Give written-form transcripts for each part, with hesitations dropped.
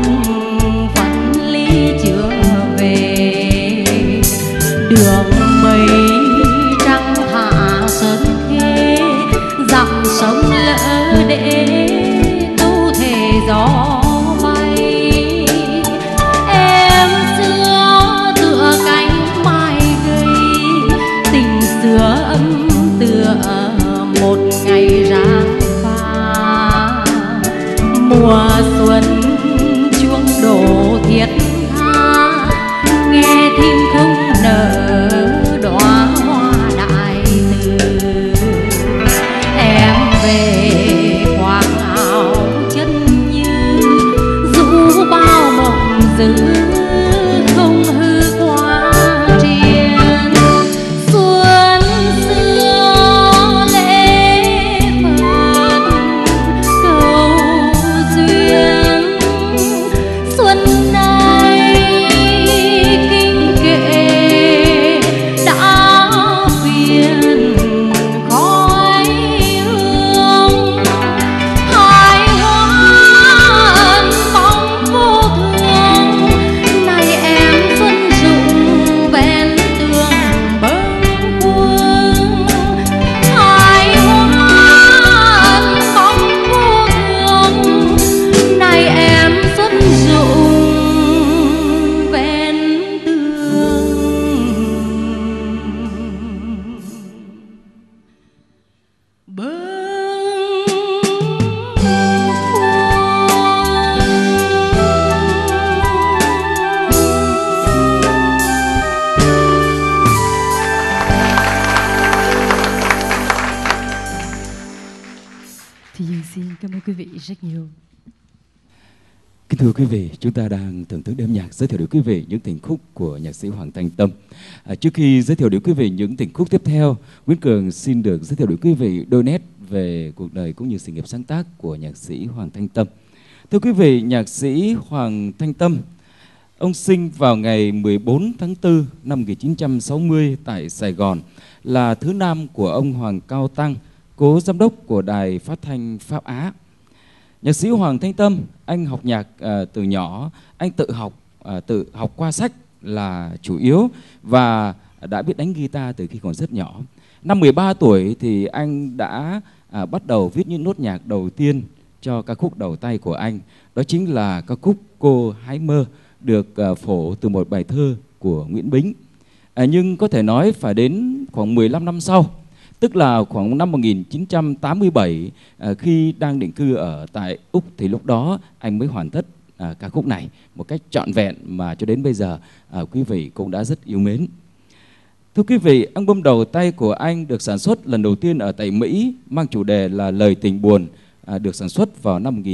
cuộc phân ly chưa về, đường mây trăng hạ sơn khê, dặm sông lỡ để tu thể gió bay. Em xưa tựa cánh mai gầy, tình xưa ấm tựa một ngày rạng pha. Mùa xuân chuông đổ thiết tha, nghe thim không nở đóa hoa đại từ. Em về khoác áo chân như rũ bao mộng dữ, không hư quá triền. Xuân xưa lễ Phật cầu duyên, xuân nay kinh kệ đã phiền khói hương. Hai hoa bóng vô thường, nay em xuân rụng ven tường bâng khuâng. Hai hoa bóng vô thường, nay em xuân rụng ven tường bâng Thì Dương xin cảm ơn quý vị rất nhiều. Kính thưa quý vị, chúng ta đang thưởng thức đêm nhạc giới thiệu đến quý vị những tình khúc của nhạc sĩ Hoàng Thanh Tâm. Trước khi giới thiệu đến quý vị những tình khúc tiếp theo, Nguyễn Cường xin được giới thiệu đến quý vị đôi nét về cuộc đời cũng như sự nghiệp sáng tác của nhạc sĩ Hoàng Thanh Tâm. Thưa quý vị, nhạc sĩ Hoàng Thanh Tâm, ông sinh vào ngày 14 tháng 4 năm 1960 tại Sài Gòn, là thứ năm của ông Hoàng Cao Tăng, cố giám đốc của Đài Phát thanh Pháp Á. Nhạc sĩ Hoàng Thanh Tâm, anh học nhạc từ nhỏ, anh tự học qua sách là chủ yếu và đã biết đánh guitar từ khi còn rất nhỏ. Năm 13 tuổi thì anh đã bắt đầu viết những nốt nhạc đầu tiên cho ca khúc đầu tay của anh. Đó chính là ca khúc Cô Hái Mơ, được phổ từ một bài thơ của Nguyễn Bính. Nhưng có thể nói phải đến khoảng 15 năm sau, tức là khoảng năm 1987, khi đang định cư ở tại Úc, thì lúc đó anh mới hoàn tất ca khúc này một cách trọn vẹn mà cho đến bây giờ quý vị cũng đã rất yêu mến. Thưa quý vị, album đầu tay của anh được sản xuất lần đầu tiên ở tại Mỹ, mang chủ đề là Lời Tình Buồn, được sản xuất vào năm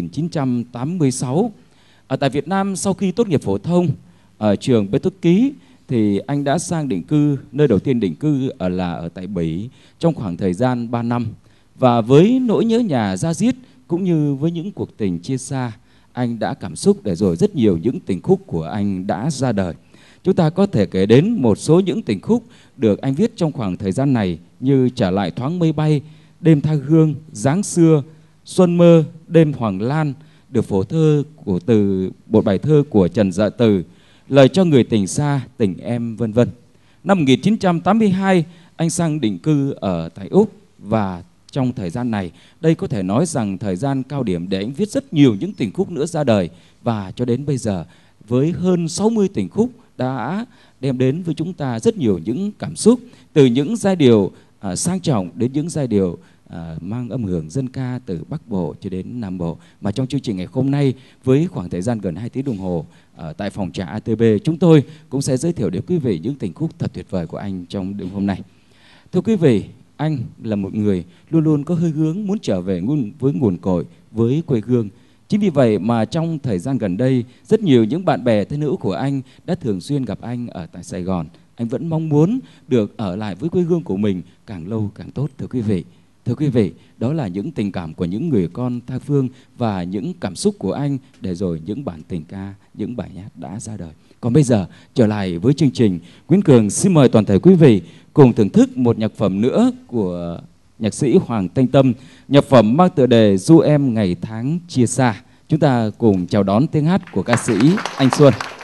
1986. Ở tại Việt Nam, sau khi tốt nghiệp phổ thông ở trường Bê Túc Ký, thì anh đã sang định cư, nơi đầu tiên định cư là ở tại Bỉ trong khoảng thời gian 3 năm. Và với nỗi nhớ nhà da diết cũng như với những cuộc tình chia xa, anh đã cảm xúc để rồi rất nhiều những tình khúc của anh đã ra đời. Chúng ta có thể kể đến một số những tình khúc được anh viết trong khoảng thời gian này như Trả Lại Thoáng Mây Bay, Đêm Tha Hương, Dáng Xưa, Xuân Mơ, Đêm Hoàng Lan, được phổ thơ của từ một bài thơ của Trần Dạ Từ, Lời Cho Người Tình Xa, Tình Em, vân vân. Năm 1982, anh sang định cư ở tại Úc và trong thời gian này, đây có thể nói rằng thời gian cao điểm để anh viết rất nhiều những tình khúc nữa ra đời. Và cho đến bây giờ, với hơn 60 tình khúc đã đem đến với chúng ta rất nhiều những cảm xúc, từ những giai điệu sang trọng đến những giai điệu mang âm hưởng dân ca từ Bắc Bộ cho đến Nam Bộ. Mà trong chương trình ngày hôm nay, với khoảng thời gian gần 2 tiếng đồng hồ tại phòng trà ATB, chúng tôi cũng sẽ giới thiệu đến quý vị những tình khúc thật tuyệt vời của anh trong đêm hôm nay. Thưa quý vị, anh là một người luôn luôn có hơi hướng muốn trở về với nguồn cội, với quê hương. Chính vì vậy mà trong thời gian gần đây, rất nhiều những bạn bè thân hữu của anh đã thường xuyên gặp anh ở tại Sài Gòn. Anh vẫn mong muốn được ở lại với quê hương của mình càng lâu càng tốt, thưa quý vị. Thưa quý vị, đó là những tình cảm của những người con tha phương và những cảm xúc của anh để rồi những bản tình ca, những bài hát đã ra đời. Còn bây giờ, trở lại với chương trình, Nguyễn Cường xin mời toàn thể quý vị cùng thưởng thức một nhạc phẩm nữa của nhạc sĩ Hoàng Thanh Tâm. Nhạc phẩm mang tựa đề Du Em Ngày Tháng Chia Xa. Chúng ta cùng chào đón tiếng hát của ca sĩ Anh Xuân.